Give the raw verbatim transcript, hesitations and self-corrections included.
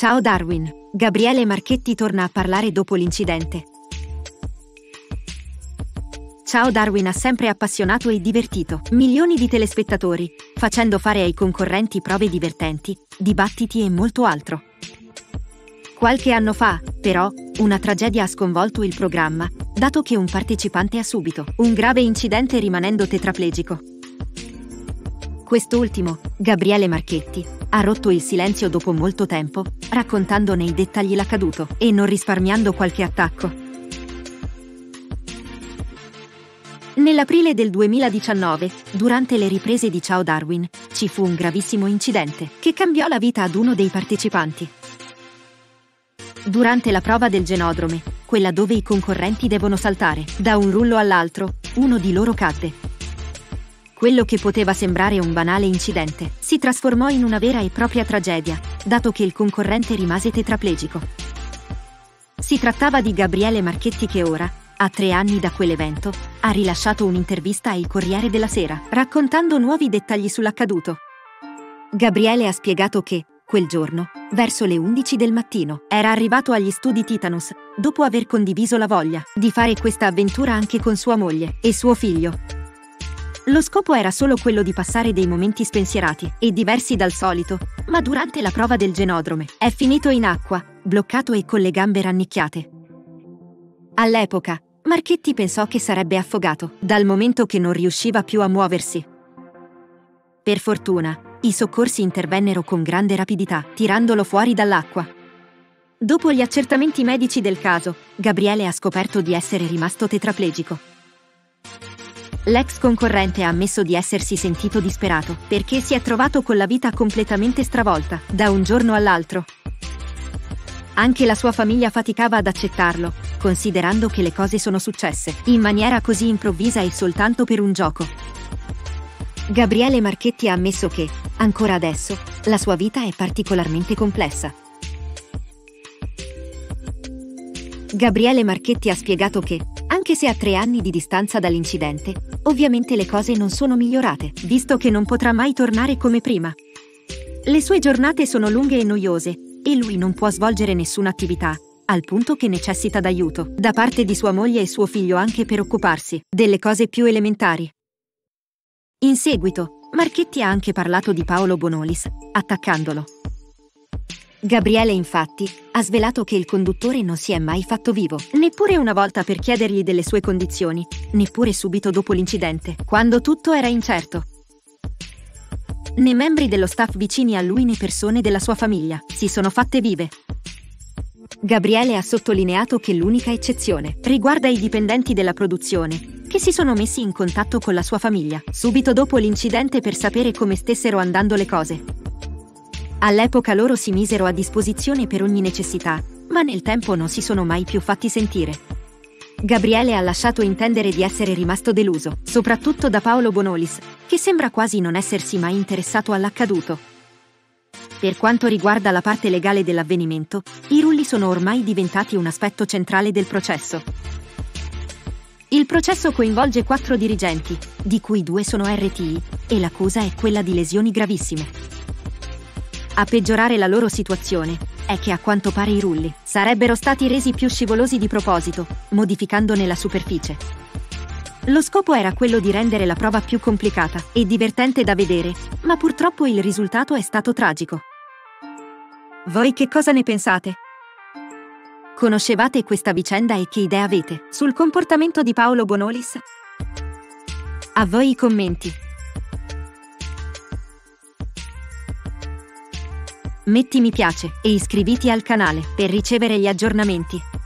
Ciao Darwin, Gabriele Marchetti torna a parlare dopo l'incidente. Ciao Darwin ha sempre appassionato e divertito milioni di telespettatori, facendo fare ai concorrenti prove divertenti, dibattiti e molto altro. Qualche anno fa, però, una tragedia ha sconvolto il programma, dato che un partecipante ha subito un grave incidente rimanendo tetraplegico. Quest'ultimo, Gabriele Marchetti, ha rotto il silenzio dopo molto tempo, raccontando nei dettagli l'accaduto e non risparmiando qualche attacco. Nell'aprile del duemiladiciannove, durante le riprese di Ciao Darwin, ci fu un gravissimo incidente che cambiò la vita ad uno dei partecipanti. Durante la prova del genodrome, quella dove i concorrenti devono saltare da un rullo all'altro, uno di loro cadde. Quello che poteva sembrare un banale incidente si trasformò in una vera e propria tragedia, dato che il concorrente rimase tetraplegico. Si trattava di Gabriele Marchetti che ora, a tre anni da quell'evento, ha rilasciato un'intervista al Corriere della Sera, raccontando nuovi dettagli sull'accaduto. Gabriele ha spiegato che, quel giorno, verso le undici del mattino, era arrivato agli studi Titanus, dopo aver condiviso la voglia di fare questa avventura anche con sua moglie e suo figlio. Lo scopo era solo quello di passare dei momenti spensierati e diversi dal solito, ma durante la prova del genodrome è finito in acqua, bloccato e con le gambe rannicchiate. All'epoca, Marchetti pensò che sarebbe affogato, dal momento che non riusciva più a muoversi. Per fortuna, i soccorsi intervennero con grande rapidità, tirandolo fuori dall'acqua. Dopo gli accertamenti medici del caso, Gabriele ha scoperto di essere rimasto tetraplegico. L'ex concorrente ha ammesso di essersi sentito disperato, perché si è trovato con la vita completamente stravolta, da un giorno all'altro. Anche la sua famiglia faticava ad accettarlo, considerando che le cose sono successe in maniera così improvvisa e soltanto per un gioco. Gabriele Marchetti ha ammesso che, ancora adesso, la sua vita è particolarmente complessa. Gabriele Marchetti ha spiegato che, anche se a tre anni di distanza dall'incidente, ovviamente le cose non sono migliorate, visto che non potrà mai tornare come prima. Le sue giornate sono lunghe e noiose, e lui non può svolgere nessuna attività, al punto che necessita d'aiuto da parte di sua moglie e suo figlio anche per occuparsi delle cose più elementari. In seguito, Marchetti ha anche parlato di Paolo Bonolis, attaccandolo. Gabriele, infatti, ha svelato che il conduttore non si è mai fatto vivo, neppure una volta per chiedergli delle sue condizioni, neppure subito dopo l'incidente, quando tutto era incerto. Né membri dello staff vicini a lui né persone della sua famiglia si sono fatte vive. Gabriele ha sottolineato che l'unica eccezione riguarda i dipendenti della produzione, che si sono messi in contatto con la sua famiglia subito dopo l'incidente per sapere come stessero andando le cose. All'epoca loro si misero a disposizione per ogni necessità, ma nel tempo non si sono mai più fatti sentire. Gabriele ha lasciato intendere di essere rimasto deluso, soprattutto da Paolo Bonolis, che sembra quasi non essersi mai interessato all'accaduto. Per quanto riguarda la parte legale dell'avvenimento, i rulli sono ormai diventati un aspetto centrale del processo. Il processo coinvolge quattro dirigenti, di cui due sono R T I, e l'accusa è quella di lesioni gravissime. A peggiorare la loro situazione è che a quanto pare i rulli sarebbero stati resi più scivolosi di proposito, modificandone la superficie. Lo scopo era quello di rendere la prova più complicata e divertente da vedere, ma purtroppo il risultato è stato tragico. Voi che cosa ne pensate? Conoscevate questa vicenda e che idea avete sul comportamento di Paolo Bonolis? A voi i commenti. Metti mi piace e iscriviti al canale per ricevere gli aggiornamenti.